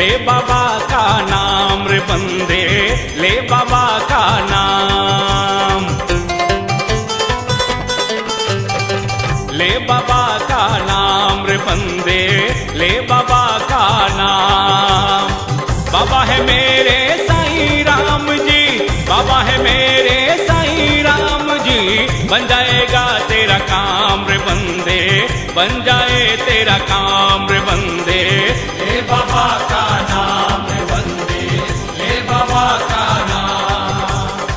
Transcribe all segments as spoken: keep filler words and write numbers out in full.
ले बाबा का नाम रे बंदे, ले बाबा का नाम, ले बाबा का नाम रे बंदे, ले बाबा का नाम। बाबा है मेरे साईं राम जी, बाबा है मेरे साईं राम जी, बन जाएगा तेरा काम रे बंदे, बन जाए तेरा काम रे बंदे। ले बाबा का नाम रे बंदे, ले बाबा का नाम।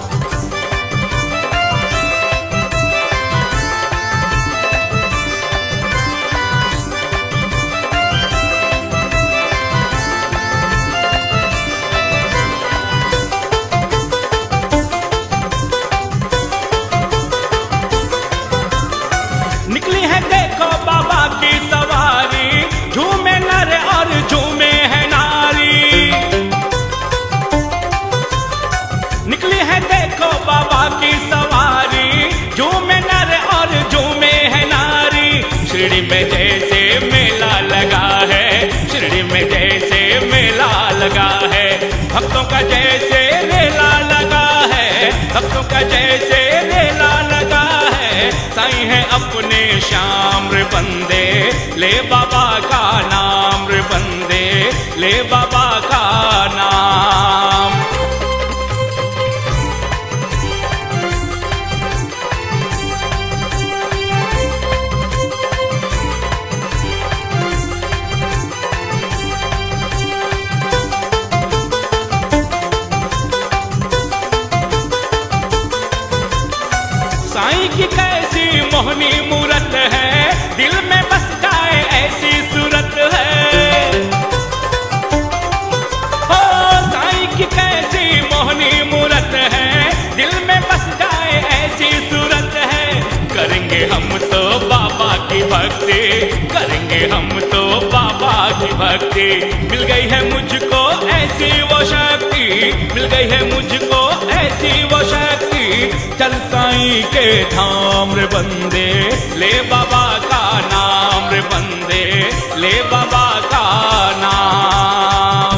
निकली है देखो बाबा की सवारी, झूमे नर और झूमे है नारी। निकली है देखो बाबा की सवारी, झूमे नर और झूमे है नारी। शिरडी में जैसे मेला लगा है, शिरडी में जैसे मेला लगा है, भक्तों का जैसे मेला लगा है, भक्तों का जैसे मेला लगा है। साईं है अपने श्याम रे बंदे, ले बाबा का नाम रे बंदे, ले बाबा का नाम। साईं की कैसी मोहनी मूरत है, दिल में बस जाए ऐसी सूरत है। हो साईं की कैसी मोहनी मूरत है, दिल में बस जाए ऐसी सूरत है। करेंगे हम तो बाबा की भक्ति, करेंगे हम तो बाबा की भक्ति। मिल गई है मुझको ऐसी वो शक्ति, मिल गई है मुझको ऐसी वो शक्ति। चल साईं के धाम रे बंदे, ले बाबा का नाम रे बंदे, ले बाबा का नाम।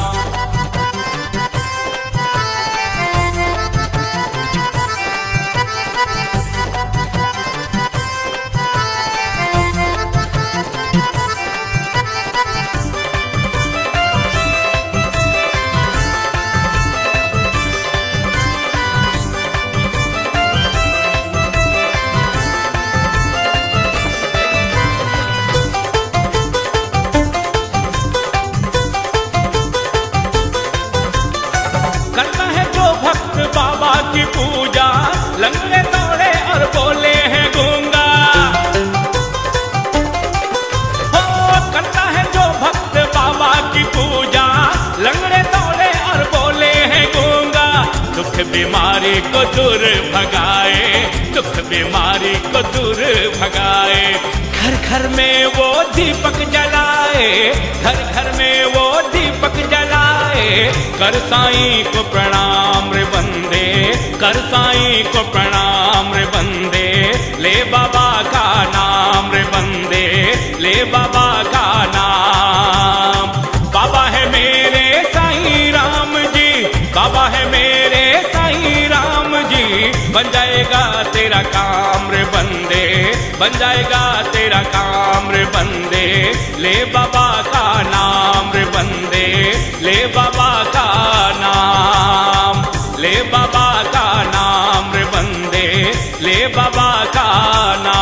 करता है जो भक्त बाबा की पूजा, लंगड़े दौड़े और बोले हैं गूंगा। हो करता है जो भक्त बाबा की पूजा, लंगड़े दौड़े और बोले हैं गूंगा। दुख बीमारी को दूर भगाए, दुख बीमारी को दूर भगाए। घर घर में वो दीपक जलाए, घर घर में वो दीपक जलाए। कर साईं को प्रणाम रे बंदे, कर साईं को प्रणाम रे बंदे, ले बाबा का नाम रे बंदे, ले बाबा का नाम। बाबा है मेरे साईं राम जी, बाबा है मेरे साईं राम जी, बन जाएगा तेरा काम रे बंदे, बन जाएगा तेरा काम रे बंदे। ले बाबा का नाम रे बंदे, ले बाबा का नाम, ले बाबा का नाम रे बंदे, ले बाबा का नाम।